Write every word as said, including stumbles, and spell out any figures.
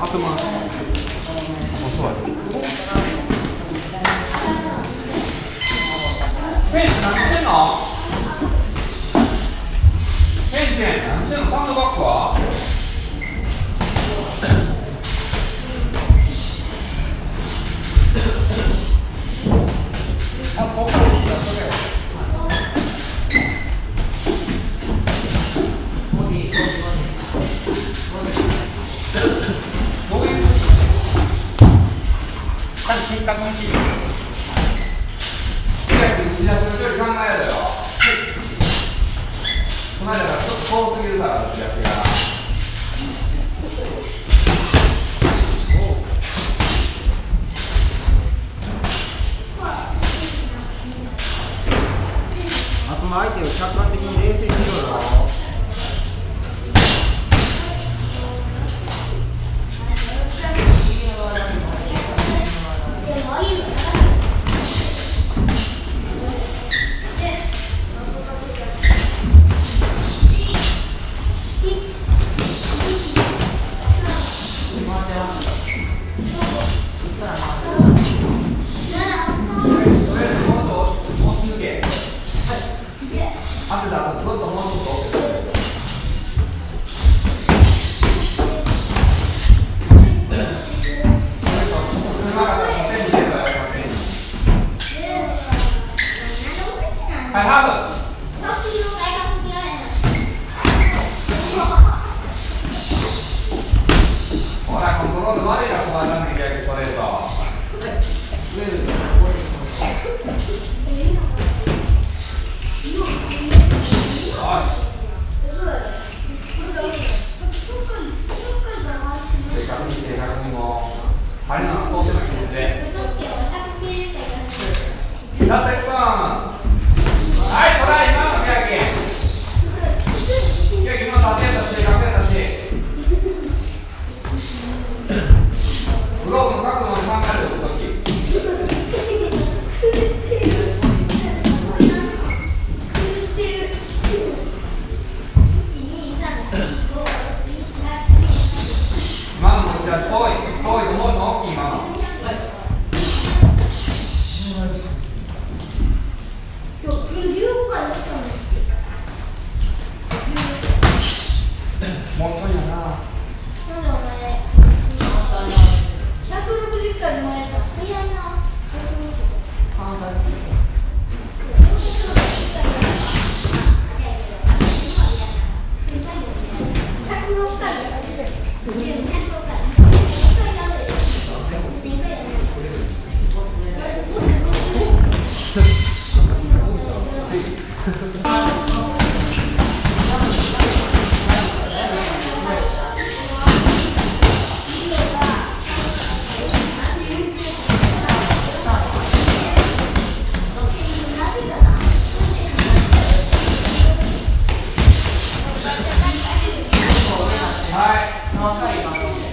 頭遅い。ペンチ何してんの？ペンチ何してんの？サンドバッグは？あ、そこいいよ、それ。金額の日。とりあえず打ち出しの距離考えろよ。この間からちょっと遠すぎるから打ち出しが。 集ま相手を客観的に冷静にしろよ。はい、ハーブ。ほら、コントロール悪いな、この間の逆ストレート。正確に正確にもう、針の通せな気持ちで。ラストいっぷん。はい、トライ、今の宮城。宮城、今の立てやったし、隠れたし。グローブの角度まで考えるとき。今の持ち出し、遠い、遠いと思うの大きい、今の。もうちょいやな。なんでお前ひゃくろくじゅっかいの前やったら早いな。ああ、大丈夫。はい。